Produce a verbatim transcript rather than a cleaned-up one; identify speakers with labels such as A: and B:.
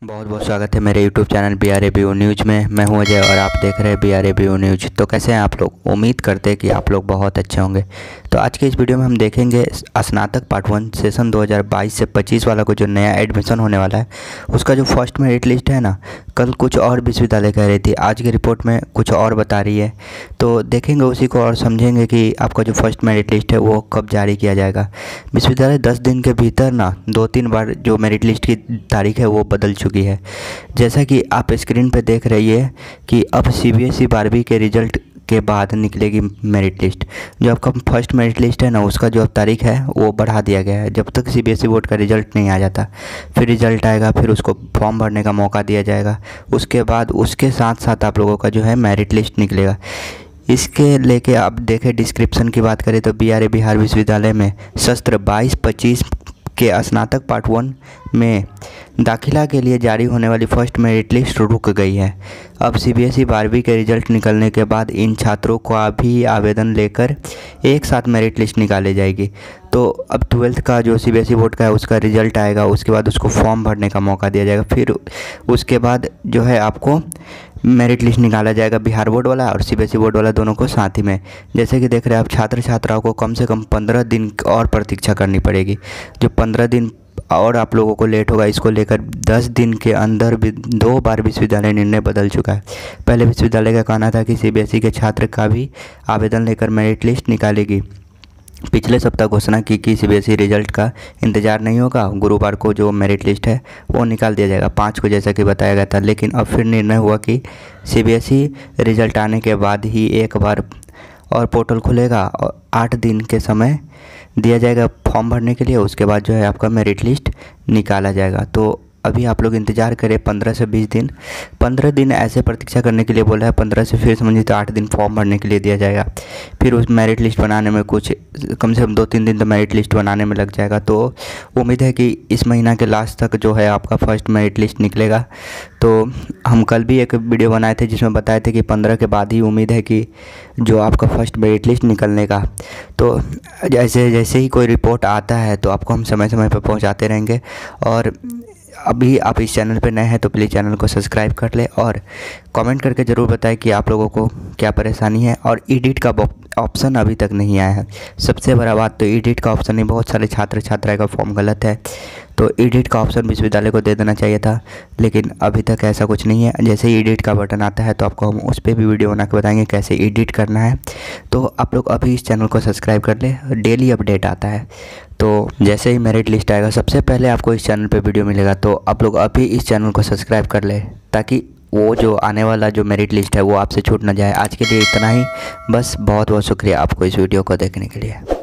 A: बहुत बहुत स्वागत है मेरे YouTube channel B R A B O news में। मैं हूं अजय और आप देख रहे हैं B R A B O news. तो कैसे हैं आप लोग? उम्मीद करते हैं कि आप लोग बहुत अच्छे होंगे। तो आज के इस वीडियो में हम देखेंगे स्नातक पार्ट वन सेशन दो हज़ार बाईस से पच्चीस वाला को जो नया एडमिशन होने वाला है उसका जो फर्स्ट मेरिट लिस्ट है ना, कल कुछ और विश्वविद्यालय कह रही थी, आज की रिपोर्ट में कुछ और बता रही है। तो देखेंगे उसी को और समझेंगे कि आपका जो फर्स्ट मेरिट लिस्ट है वो कब जारी किया जाएगा। विश्वविद्यालय दस दिन के भीतर ना दो तीन बार जो मेरिट लिस्ट की तारीख है वो बदल चुकी है। जैसा कि आप स्क्रीन पे देख रही है कि अब सी बी एस ई बारहवीं के रिजल्ट के बाद निकलेगी मेरिट लिस्ट। जो आपका फर्स्ट मेरिट लिस्ट है ना, उसका जो अब तारीख है वो बढ़ा दिया गया है। जब तक C B S E board का रिजल्ट नहीं आ जाता, फिर रिजल्ट आएगा, फिर उसको फॉर्म भरने का मौका दिया जाएगा। उसके बाद उसके साथ साथ आप लोगों का जो है मेरिट लिस्ट निकलेगा। इसके लेके आप देखें, डिस्क्रिप्शन की बात करें तो बी आर ए बिहार विश्वविद्यालय में सत्र बाईस पच्चीस के स्नातक पार्ट वन में दाखिला के लिए जारी होने वाली फर्स्ट मेरिट लिस्ट रुक गई है। अब सी बी एस ई बारहवीं के रिजल्ट निकलने के बाद इन छात्रों का भी आवेदन लेकर एक साथ मेरिट लिस्ट निकाली जाएगी। तो अब ट्वेल्थ का जो C B S E board का है उसका रिजल्ट आएगा, उसके बाद उसको फॉर्म भरने का मौका दिया जाएगा। फिर उसके बाद जो है आपको मेरिट लिस्ट निकाला जाएगा, बिहार बोर्ड वाला और C B S E board वाला दोनों को साथ ही में। जैसे कि देख रहे हैं आप, छात्र छात्राओं को कम से कम पंद्रह दिन और प्रतीक्षा करनी पड़ेगी। जो पंद्रह दिन और आप लोगों को लेट होगा, इसको लेकर दस दिन के अंदर भी दो बार विश्वविद्यालय निर्णय बदल चुका है। पहले विश्वविद्यालय का कहना था कि सी बी एस ई के छात्र का भी आवेदन लेकर मेरिट लिस्ट निकालेगी। पिछले सप्ताह घोषणा की कि C B S E result का इंतज़ार नहीं होगा, गुरुवार को जो मेरिट लिस्ट है वो निकाल दिया जाएगा पाँच को, जैसा कि बताया गया था। लेकिन अब फिर निर्णय हुआ कि C B S E result आने के बाद ही एक बार और पोर्टल खुलेगा और आठ दिन के समय दिया जाएगा फॉर्म भरने के लिए। उसके बाद जो है आपका मेरिट लिस्ट निकाला जाएगा। तो अभी आप लोग इंतज़ार करें पंद्रह से बीस दिन, पंद्रह दिन ऐसे प्रतीक्षा करने के लिए बोला है। पंद्रह से फिर समझिए तो आठ दिन फॉर्म भरने के लिए दिया जाएगा। फिर उस मेरिट लिस्ट बनाने में कुछ कम से कम दो तीन दिन तो मेरिट लिस्ट बनाने में लग जाएगा। तो उम्मीद है कि इस महीना के लास्ट तक जो है आपका फर्स्ट मेरिट लिस्ट निकलेगा। तो हम कल भी एक वीडियो बनाए थे जिसमें बताए थे कि पंद्रह के बाद ही उम्मीद है कि जो आपका फर्स्ट मेरिट लिस्ट निकलने का। तो जैसे जैसे ही कोई रिपोर्ट आता है तो आपको हम समय समय पर पहुँचाते रहेंगे। और अभी आप इस चैनल पर नए हैं तो प्लीज़ चैनल को सब्सक्राइब कर ले और कमेंट करके ज़रूर बताएं कि आप लोगों को क्या परेशानी है। और एडिट का ऑप्शन अभी तक नहीं आया है। सबसे बड़ा बात तो एडिट का ऑप्शन नहीं, बहुत सारे छात्र छात्राएं का फॉर्म गलत है, तो एडिट का ऑप्शन विश्वविद्यालय को दे देना चाहिए था, लेकिन अभी तक ऐसा कुछ नहीं है। जैसे ही एडिट का बटन आता है तो आपको हम उस पर भी वीडियो बना के बताएंगे कैसे एडिट करना है। तो आप लोग अभी इस चैनल को सब्सक्राइब कर ले, डेली अपडेट आता है। तो जैसे ही मेरिट लिस्ट आएगा सबसे पहले आपको इस चैनल पे वीडियो मिलेगा। तो आप लोग अभी इस चैनल को सब्सक्राइब कर ले ताकि वो जो आने वाला जो मेरिट लिस्ट है वो आपसे छूट ना जाए। आज के लिए इतना ही, बस बहुत बहुत शुक्रिया आपको इस वीडियो को देखने के लिए।